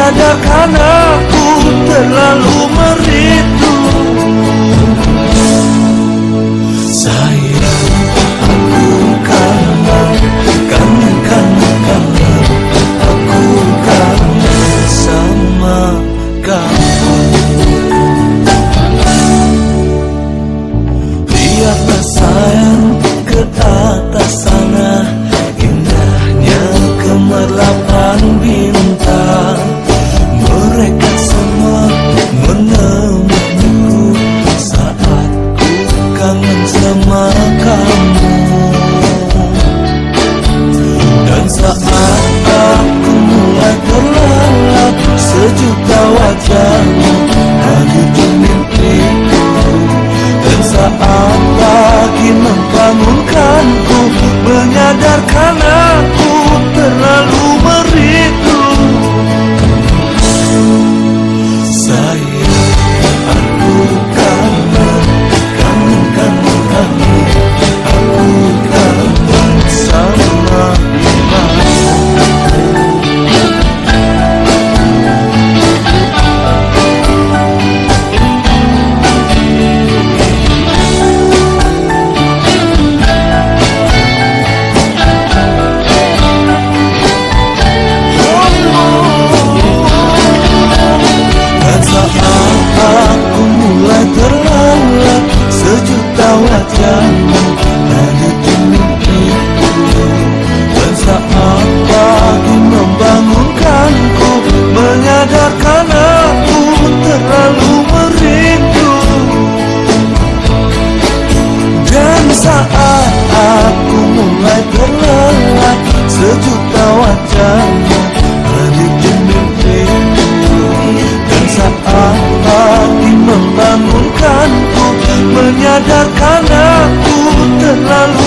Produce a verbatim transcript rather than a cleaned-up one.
menyadarkan aku terlalu merindu. Sayang, aku kangen, kangen, kangen, kangen. Aku kangen sama kamu. Lihatlah sayang ke atas sana, indahnya gemerlapan bintang. Mereka semua menemaniku saat ku kangen sama kamu. Dan saat aku mulai terlelap, sejuta wajahmu ada di mimpiku. Dan saat pagi membangunkanku, menyadarkan aku terlalu merindu. Sayang, aku kangen, kangen, kangen, kangen. Aku kangen sama kamu. Wajahmu ada di mimpiku. Dan saat pagi membangunkanku, menyadarkan aku terlalu merindu. Dan saat aku mulai terlelap, sejuta wajahmu ada di mimpiku. Dan saat pagi membangunkanku, menyadarkan aku terlalu